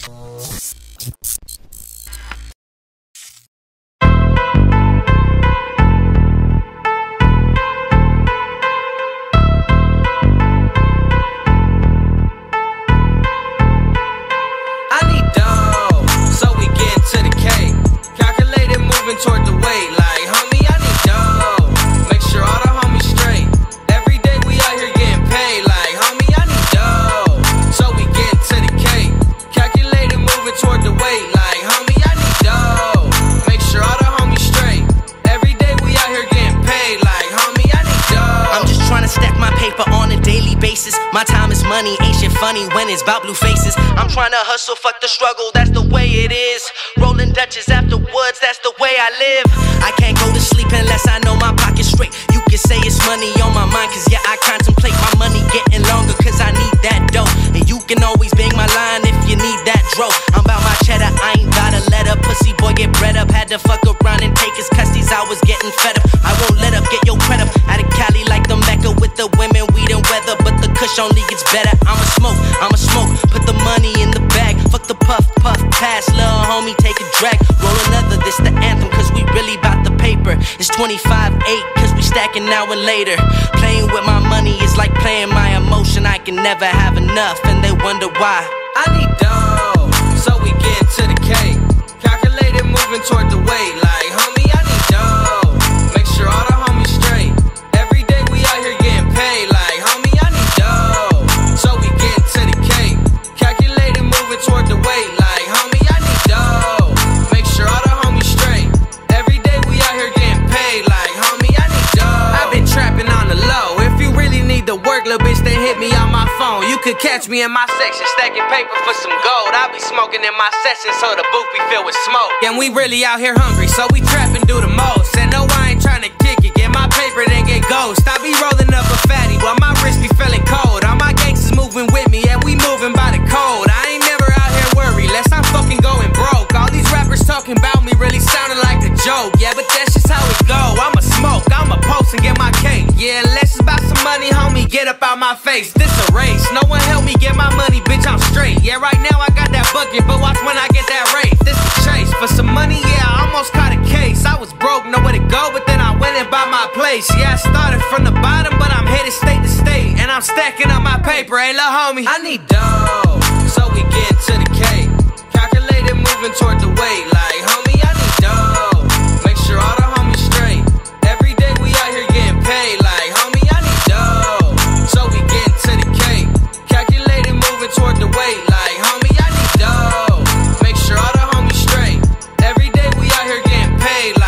Toward the weight, like homie, I need dough. Make sure all the homies straight. Every day we out here getting paid, like homie, I need dough. So we get to the cake. Calculated, moving toward the weight, like homie, I need dough. Make sure all the homies straight. Every day we out here getting paid, like homie, I need dough. I'm just trying to stack my paper on a daily basis. My time is money, ain't shit funny when it's about blue faces. I'm trying to hustle, fuck the struggle, that's the way it is. Rolling Dutches afterwards, that's the way I live. I can't go to sleep unless I know my pocket's straight. You can say it's money on my mind, cause yeah, I contemplate my money getting longer, cause I need that dough. And you can always bang my line if you need that dro. I'm about my cheddar, I ain't gotta let a pussy boy get bred up. Had to fuck around and take his custodies, I was getting fed up. I won't let up, get your credit up. Out of Cali like the Mecca with the women, weed and weather, but the kush only gets better. I'ma smoke, put the money in the bag. Fuck the puff, pass, lil' homie, take a drag. Roll another, this the anthem, cause we really bout the paper. It's 25-8, cause we stacking now and later. Playing with my money is like playing my emotion. I can never have enough, and they wonder why. I need dough, so we get to the cake. Calculated, moving toward the weight, like homie, I need dough. Make sure all the homies straight. Every day we out here getting paid, like homie, I need dough. So we get to the cake. Calculated, moving toward the weight, like homie, I need dough. Make sure all the homies straight. Every day we out here getting paid, like homie, I need dough. I've been trapping on the low. If you really need to work, little bitch, then hit me on my phone. You could catch me in my section, stacking paper for some gold. I be smoking in my session, so the booth be filled with smoke. And we really out here hungry, so we trapping do the most. And no, I ain't trying to kick it, get my paper, then get ghost. I be rolling up a fatty, while my wrist be feeling cold. All my gangsters moving with me, and we moving by the code. I ain't never out here worried, lest I'm fucking going broke. All these rappers talking about me really sounding like a joke. Yeah, but that's just how it go. I'ma smoke, I'ma post and get my cake. Yeah, unless it's about some money, homie, get up out my face. This a race, no one help me get my money, bitch, I'm straight. Yeah, right now I got that bucket, but watch when I get that rate. This the chase, for some money, yeah, I almost caught a case. I was broke, nowhere to go, but then I went and bought my place. Yeah, I started from the bottom, but I'm headed state to state. And I'm stacking up my paper, hey, lil' homie, I need dough, so we get to the cake. Calculated, moving toward the weight, like homie, I need dough. Make sure all the homies straight. Every day we out here getting paid, like homie, I need dough. So we get to the cake. Calculated, moving toward the weight, like homie, I need dough. Make sure all the homies straight. Every day we out here getting paid,